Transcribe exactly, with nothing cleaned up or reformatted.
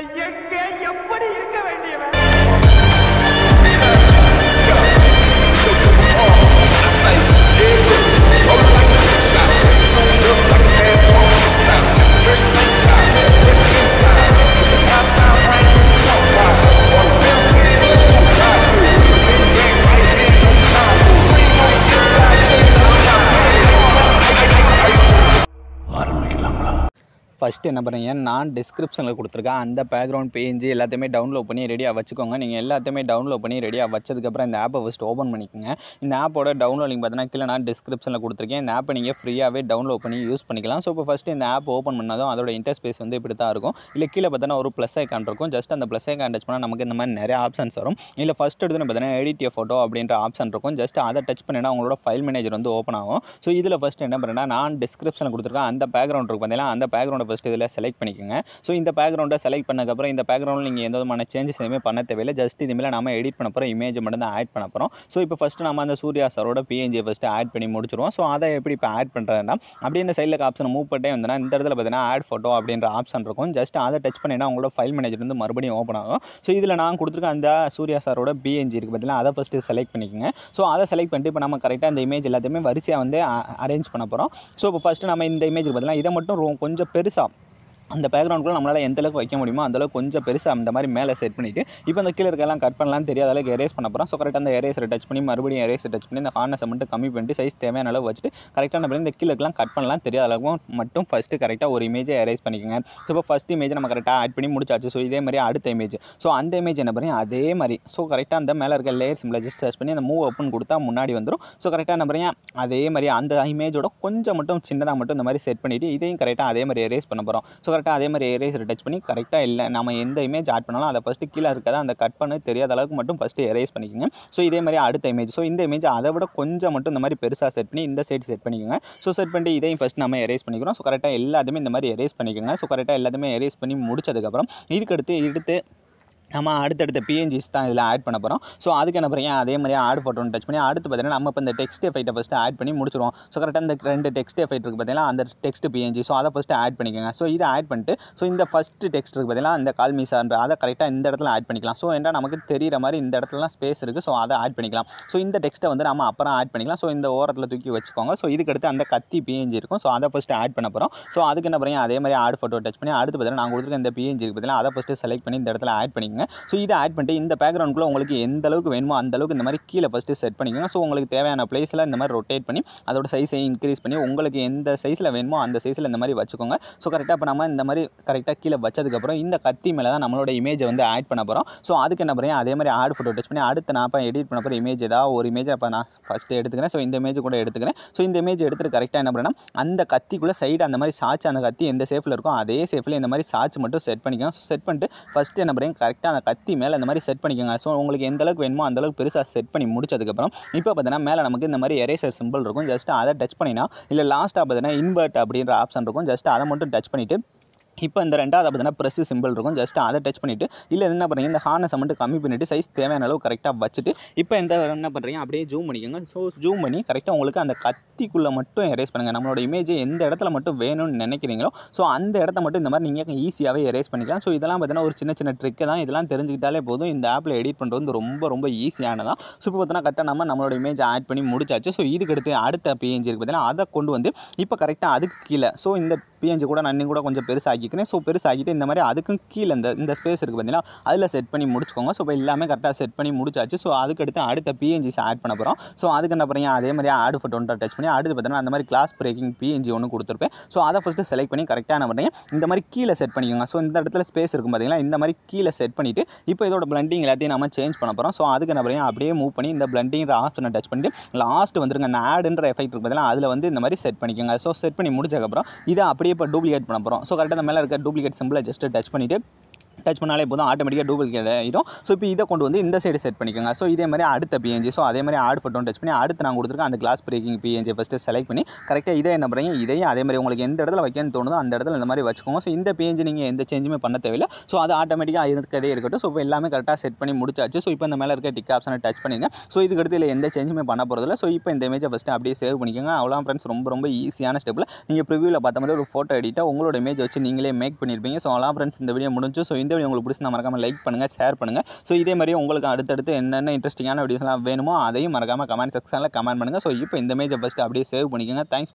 எங்க எப்படி இருக்க வேண்டியவன் ஃபஸ்ட்டு என்ன பண்ணுறீங்க, நான் டிஸ்கிரிப்ஷனில் கொடுத்துருக்கேன் அந்த பேக்ரவுண்ட் பேஜ் எல்லாத்தையுமே டவுன்லோட் பண்ணி ரெடியாக வச்சுக்கோங்க. நீங்கள் எல்லாத்தையுமே டவுன்லோட் பண்ணி ரெடியாக வச்சதுக்கப்புறம் இந்த ஆப்பை ஃபஸ்ட்டு ஓப்பன் பண்ணிக்கோங்க. இந்த ஆப்போட டவுன்லோட் லிங்க் பார்த்தீங்கன்னா கீழே நான் டிஸ்கிரிப்ஷனில் கொடுத்துருக்கேன். இந்த ஆப்பை நீங்கள் ஃப்ரீயாகவே டவுன்லோட் பண்ணி யூஸ் பண்ணிக்கலாம். ஸோ இப்போ ஃபஸ்ட்டு இந்த ஆப் ஓப்பன் பண்ணதும் அதோட இன்டர்ஃபேஸ் வந்து இப்படி தான் இருக்கும். இல்லை கீழே பார்த்தீங்கன்னா ஒரு ப்ளஸ் ஐக்கான் இருக்கும். ஜஸ்ட் அந்த ப்ளஸ் ஐக்கான் டச் பண்ணால் நமக்கு இந்த மாதிரி நிறைய ஆப்ஷன்ஸ் வரும். இல்லை ஃபஸ்ட் எடுத்து பார்த்தீங்கன்னா எடிட் எ ஃபோட்டோ அப்படின்ற ஆப்ஷன் இருக்கும். ஜஸ்ட் அதை டச் பண்ணினா உங்களோட ஃபைல் மேனேஜர் வந்து ஓப்பன் ஆகும். ஸோ இதில் ஃபஸ்ட்டு என்ன பண்ணுறேன்னா, நான் டிஸ்கிரிப்ஷனில் கொடுத்துருக்கேன் அந்த பேக்ரவுண்ட் இருக்கும் பார்த்தீங்கன்னா, அந்த பேக்ரவுண்டை ஃபஸ்ட்டு இதில் செலக்ட் பண்ணி ஸோ இந்த பேக்ரவுண்டை செலக்ட் பண்ணக்கப்புறம் இந்த பேக்ரவுண்டில் நீங்கள் எந்த விதமான சேஞ்சஸ் எதுவுமே பண்ண தேவையில்லை. ஜஸ்ட் இதுமாதிரி நம்ம எடிட் பண்ண போகிறோம், இமேஜ் மட்டும் தான் ஆட் பண்ண போகிறோம். ஸோ இப்போ ஃபஸ்ட்டு நம்ம அந்த சூர்யா சாரோட பிஎன்ஜியை ஃபஸ்ட்டு ஆட் பண்ணி முடிச்சிருவோம். ஸோ அதை எப்படி இப்போ ஆட் பண்ணுறதுனா, அப்படியே இந்த சைடில் ஆப்ஷன் மூவ் பண்ணிட்டே வந்தோன்னா இந்த இடத்துல பார்த்தீங்கன்னா ஆட் ஃபோட்டோ அப்படின்ற ஆப்ஷன் இருக்கும். ஜஸ்ட் அதை டச் பண்ணினா உங்களோட ஃபைல் மேனேஜர் வந்து மறுபடியும் ஓப்பன் ஆகும். ஸோ இதில் நான் கொடுத்துருக்க அந்த சூர்யா சாரோட பிஎன்ஜி இருக்குது பார்த்தீங்கன்னா, அதை ஃபஸ்ட்டு செலக்ட் பண்ணிக்கோங்க. ஸோ அதை செலக்ட் பண்ணிட்டு இப்போ நம்ம கரெக்டாக இந்த இமேஜ் எல்லாத்தையுமே வரிசையாக வந்து அரேஞ்ச் பண்ண போகிறோம். ஸோ இப்போ ஃபஸ்ட்டு நம்ம இந்த இமேஜ் பார்த்தீங்கன்னா இதை மட்டும் கொஞ்சம் பெருசாக அந்த பேக்ரவுண்டுக்குள்ள நம்மளால் எந்த அளவுக்கு வைக்க முடியுமோ அந்தளவுக்கு கொஞ்சம் பெருசாக அந்த மாதிரி மேலே செட் பண்ணிவிட்டு இப்போ அந்த கீழே இருக்கலாம் கட் பண்ணலாம் தெரியாத அளவுக்கு எரேஸ் பண்ண போகிறோம். ஸோ கரெக்டாக அந்த எரேஸரை டச் பண்ணி மறுபடியும் எரேஸை டச் பண்ணி இந்த ஹார்னஸை மட்டும் கம்மி பண்ணிட்டு சைஸ் தேவையான அளவு வச்சுட்டு கரெக்டாக நம்ம இந்த கீழே இருக்கலாம் கட் பண்ணலாம் தெரியாத அளவுக்கு மட்டும் ஃபஸ்ட்டு கரெக்டாக ஒரு இமேஜை எரேஸ் பண்ணிக்கோங்க. ஸோ இப்போ ஃபஸ்ட் இமேஜ் நம்ம கரெக்டாக ஆட் பண்ணி முடிச்சாச்சு. ஸோ இதே மாதிரி அடுத்த இமேஜ், ஸோ அந்த இமேஜ் என்ன பண்ணுறீங்க அதே மாதிரி ஸோ கரெக்டாக அந்த மேலே இருக்க லேயர் சிம்பிளை ஜஸ்ட் டச் பண்ணி அந்த மூவ் ஓப்பன் கொடுத்தா முன்னாடி வந்துடும். ஸோ கரெக்டாக என்ன பண்ணுறீங்க அதே மாதிரி அந்த இமேஜோட கொஞ்சம் மட்டும் சின்னதாக மட்டும் இந்த மாதிரி செட் பண்ணிவிட்டு இதையும் கரெக்டாக அதே மாதிரி எரேஸ் பண்ண போகிறோம். ஸோ கரெக்டாக அதே மாதிரி எரேஸ் டச் பண்ணி கரெக்டாக இல்லை நம்ம எந்த இமேஜ் ஆட் பண்ணாலும் அதை ஃபஸ்ட்டு கீழே இருக்கிறத அந்த கட் பண்ண தெரியாத அளவுக்கு மட்டும் ஃபஸ்ட்டு எரேஸ் பண்ணிக்கோங்க. ஸோ இதே மாதிரி அடுத்த இமேஜ், ஸோ இந்த இமேஜ் அதை விட கொஞ்சம் மட்டும் இந்த மாதிரி பெருசாக செட் பண்ணி இந்த சைடு செட் பண்ணிக்கோங்க. ஸோ செட் பண்ணிட்டு இதையும் ஃபஸ்ட் நம்ம எரேஸ் பண்ணிக்கிறோம். ஸோ கரெக்டாக எல்லாத்தையுமே இந்த மாதிரி எரேஸ் பண்ணிக்கோங்க. ஸோ கரெக்டாக எல்லாத்தையுமே எரேஸ் பண்ணி முடிச்சதுக்கப்புறம் இதுக்கடுத்து எடுத்து நம்ம அடுத்தடுத்த பிஎன்ஜிஸ் தான் இதில் ஆட் பண்ண போகிறோம். ஸோ அதுக்கு என்ன பண்ணுறீங்க அதே மாதிரி ஆட் ஃபோட்டோன்னு டச் பண்ணி அடுத்து பார்த்தீங்கன்னா நம்ம இப்போ இந்த டெக்ஸ்ட் எஃபெக்ட்டை ஃபஸ்ட்டு ஆட் பண்ணி முடிச்சிருவோம். ஸோ கரெக்டாக இந்த ரெண்டு டெக்ஸ்ட் எஃபெக்ட் இருக்குது பார்த்தீங்கன்னா அந்த டெக்ஸ்ட் பிஎன்ஜி, ஸோ அதை ஃபஸ்ட்டு ஆட் பண்ணிக்கோங்க. ஸோ இதை ஆட் பண்ணிட்டு ஸோ இந்த ஃபஸ்ட்டு டெக்ஸ்ட் இருக்குது பார்த்தீங்கன்னா இந்த கால்மிசான்ற அதை கரெக்டாக இந்த இடத்துல ஆட் பண்ணிக்கலாம். ஸோ என்ன நமக்கு தெரிகிற மாதிரி இந்த இடத்துலலாம் ஸ்பேஸ் இருக்குது. ஸோ அதை ஆட் பண்ணிக்கலாம். ஸோ இந்த டெக்ஸ்ட்டை வந்து நம்ம அப்புறம் ஆட் பண்ணிக்கலாம். ஸோ இந்த ஓரத்தில் தூக்கி வச்சுக்கோங்க. ஸோ இதுக்கடுத்து அந்த கத்தி பிஎன்ஜி இருக்கும். ஸோ அதை ஃபஸ்ட்டு ஆட் பண்ண போகிறோம். ஸோ அதுக்கு என்ன பண்ணுறீங்க அதே மாதிரி ஆட் ஃபோட்டோ டச் பண்ணி அடுத்து பார்த்தீங்கன்னா நான் கொடுத்துருக்க இந்த பிஎன்ஜி இருக்குது பார்த்தீங்கன்னா அதை ஃபஸ்ட்டு செலக்ட் பண்ணி இந்த இடத்துல ஆட் பண்ணிக்கோங்க. ஸோ இதை ஆட் இந்த பேக்ரவுண்டுக்குள்ள உங்களுக்கு எந்த அளவுக்கு வேணுமோ அந்த அளவுக்கு இந்த மாதிரி கீழே ஃபஸ்ட்டு செட் பண்ணிக்கோங்க. ஸோ உங்களுக்கு தேவையான பிளேஸில் இந்த மாதிரி ரொட்டேட் பண்ணி அதோட சைஸை இன்க்ரீஸ் பண்ணி உங்களுக்கு எந்த சைஸில் வேணுமோ அந்த சைஸில் இந்த மாதிரி வச்சுக்கோங்க. ஸோ கரெக்டாக இப்போ நம்ம இந்த மாதிரி கரெக்டாக கீழே வச்சதுக்கப்புறம் இந்த கத்தி மேலே தான் நம்மளோட இமேஜை வந்து ஆட் பண்ண போகிறோம். ஸோ அதுக்கு என்ன பண்ணுறேன் அதே மாதிரி ஆட் ஃபோட்டோ டச் பண்ணி அடுத்து நான் இப்போ எடிட் பண்ண போகிற இமேஜ் ஏதாவது ஒரு இமேஜ் அப்போ நான் ஃபஸ்ட்டு எடுத்துக்கிறேன். ஸோ இந்த இமேஜ் கூட எடுத்துக்கிறேன். ஸோ இந்த இமேஜ் எடுத்துகிட்டு கரெக்டாக என்ன பண்ணுறேன்னா அந்த கத்திக்குள்ளே சைடு அந்த மாதிரி சாச்சு அந்த கத்தி எந்த சேஃபில் இருக்கும் அதே சேஃபில் இந்த மாதிரி சாச்சு மட்டும் செட் பண்ணிக்கோங்க. ஸோ செட் பண்ணிட்டு ஃபஸ்ட்டு என்ன பண்ணுறேன் கரெக்டாக அந்த கத்தி மேலே இந்த மாதிரி செட் பண்ணிக்கோங்க. ஸோ உங்களுக்கு எந்த அளவுக்கு வேணுமோ அந்த அளவுக்கு பெருசாக செட் பண்ணி முடிச்சதுக்கப்புறம் இப்போ பார்த்தீங்கன்னா மேலே நமக்கு இந்த மாதிரி எரேசர் சிம்பிள் இருக்கும். ஜஸ்ட் அதை டச் பண்ணினா இல்லை லாஸ்ட்டாக பார்த்தீங்கன்னா இன்வெர்ட் அப்படின்ற ஆப்ஷன் இருக்கும். ஜஸ்ட் அதை மட்டும் டச் பண்ணிவிட்டு இப்போ இந்த ரெண்டாவது பார்த்தீங்கன்னா ப்ரெஸ் சிம்பிள் இருக்கும். ஜஸ்ட் அதை டச் பண்ணிவிட்டு இல்லை என்ன பண்ணுறீங்க இந்த ஹார்னஸை மட்டும் கம்மி பண்ணிவிட்டு சைஸ் தேவையான அளவு கரெக்டாக வச்சுட்டு இப்போ இந்த என்ன பண்ணுறீங்க அப்படியே ஜூம் பண்ணிக்கோங்க. ஸோ ஜூம் பண்ணி கரெக்டாக உங்களுக்கு அந்த கத்திக்குள்ளே மட்டும் எரேஸ் பண்ணுங்கள். நம்மளோட இமேஜ் எந்த இடத்துல மட்டும் வேணும்னு நினைக்கிறீங்களோ ஸோ அந்த இடத்த மட்டும் இந்த மாதிரி நீங்கள் ஈஸியாகவே எரேஸ் பண்ணிக்கலாம். ஸோ இதெல்லாம் பார்த்தீங்கன்னா ஒரு சின்ன சின்ன ட்ரிக்கு தான். இதெல்லாம் தெரிஞ்சுக்கிட்டாலே போதும் இந்த ஆப்பில் எடிட் பண்ணுறது வந்து ரொம்ப ரொம்ப ஈஸியானதான். ஸோ இப்போ பார்த்தீங்கன்னா கரெக்டாக நம்ம நம்மளோட இமேஜ் ஆட் பண்ணி முடிச்சாச்சு. ஸோ இதுக்கு அடுத்து அடுத்த பிஎன்ஜி இருக்குது பார்த்தீங்கன்னா அதை கொண்டு வந்து இப்போ கரெக்டாக அதுக்கு கீழே ஸோ இந்த பிஎன்ஜி கூட நான் கூட கொஞ்சம் பெருசாகிக்கிறேன். ஸோ பெருசாகிட்டு இந்த மாதிரி அதுக்கும் கீழே இந்த இந்த ஸ்பேஸ் இருக்குது பார்த்தீங்கன்னா அதில் செட் பண்ணி முடிச்சுக்கோங்க. ஸோ இப்போ எல்லாமே கரெக்டாக செட் பண்ணி முடிச்சாச்சு. ஸோ அதுக்கடுத்து அடுத்த பிஎன்ஜிஸ் ஆட் பண்ண போகிறோம். ஸோ அதுக்கு என்ன பண்ணுறீங்க அதே மாதிரி ஆட் ஃபோட்டோன்னு டச் பண்ணி அடுத்து பார்த்தீங்கன்னா அந்த மாதிரி கிளாஸ் பிரேக்கிங் பிஎன்ஜி ஒன்று கொடுத்துருப்பேன். ஸோ அதை ஃபஸ்ட்டு செலக்ட் பண்ணி கரெக்டாக என்ன பண்ணுறீங்க இந்த மாதிரி கீழே செட் பண்ணிக்கோங்க. ஸோ இந்த இடத்துல ஸ்பேஸ் இருக்கும் பார்த்தீங்கன்னா இந்த மாதிரி கீழே செட் பண்ணிவிட்டு இப்போ இதோட பிளண்டிங் எல்லாத்தையும் நம்ம சேஞ்ச் பண்ண போகிறோம். ஸோ அதுக்கு என்ன பண்ணுறீங்க அப்படியே மூவ் பண்ணி இந்த பிளண்டிங்கிற ஆப்ஷனை டச் பண்ணிட்டு லாஸ்ட் வந்துருங்க அந்த ஆடுன்ற எஃபெக்ட் இருக்குது பார்த்தீங்கன்னா அதில் வந்து இந்த மாதிரி செட் பண்ணிக்கோங்க. ஸோ செட் பண்ணி முடிச்சதுக்கப்புறம் இதை அப்படியே இப்போ டூப்ளிகேட் பண்ண போகிறோம். ஸோ கரெக்டாக மேலே இருக்க டூப்ளிகேட் சிம்பிளை ஜஸ்ட் டச் பண்ணிவிட்டு டச் பண்ணாலே போதும் ஆட்டோமேட்டிக்காக டூப்ளிகேட் ஆகிடும். ஸோ இப்போ இதை கொண்டு வந்து இந்த சைடு செட் பண்ணிக்கோங்க. ஸோ இதே மாதிரி அடுத்த பிஎன்ஜி ஸோ அதே மாதிரி ஆட் ஃபோட்டோன்னு டச் பண்ணி அடுத்து நான் கொடுத்துருக்கேன் அந்த glass breaking PNG first select பண்ணி கரெக்டாக இதை என்ன பண்ணுறீங்க இதையும் அதே மாதிரி உங்களுக்கு எந்த இடத்துல வைக்கணும்னு தோணுதோ அந்த இடத்துல இந்த மாதிரி வச்சுக்கோங்க. ஸோ இந்த பிஎன்ஜி நீங்கள் எந்த சேஞ்சுமே பண்ண தேவையில்லை. ஸோ அது ஆட்டோமேட்டிக்காக இருக்கதே இருக்கட்டும். ஸோ இப்போ எல்லாமே கரெக்டாக செட் பண்ணி முடிச்சாச்சு. ஸோ இப்போ இந்த மேலே இருக்க டிக் ஆப்ஷனை டச் பண்ணிங்க. ஸோ இதுக்கு அடுத்து இல்லை எந்த சேஞ்சுமே பண்ண போகிறதில்ல. ஸோ இப்போ இந்த இமேஜை ஃபஸ்ட்டு அப்படியே சேவ் பண்ணிக்கோங்க. அவ்வளோ ஃப்ரெண்ட்ஸ் ரொம்ப ரொம்ப ஈஸியான ஸ்டெப்பில் நீங்கள் ப்ரிவியூவில் பார்த்த மாதிரி ஒரு ஃபோட்டோ எடிட்டாக உங்களோட இமேஜ் வச்சு நீங்களே மேக் பண்ணியிருப்பீங்க. ஸோ அவ்வளோ ஃப்ரெண்ட்ஸ் இந்த வீடியோ முடிஞ்சு. ஸோ இந்த இந்த வீடியோ உங்களுக்கு பிடிச்சிருந்தா மறக்காமல் லைக் பண்ணுங்கள், ஷேர் பண்ணுங்கள். ஸோ இதே மாதிரி உங்களுக்கு அடுத்தடுத்து என்னென்ன இன்ட்ரெஸ்டிங்கான வீடியோஸ்லாம் வேணுமோ அதையும் மறக்காமல் கமெண்ட் செக்ஷனில் கமெண்ட் பண்ணுங்கள். ஸோ இப்போ இந்த இமேஜை ஃபஸ்ட்டு அப்படியே சேவ் பண்ணிக்கோங்க. தேங்க்ஸ்.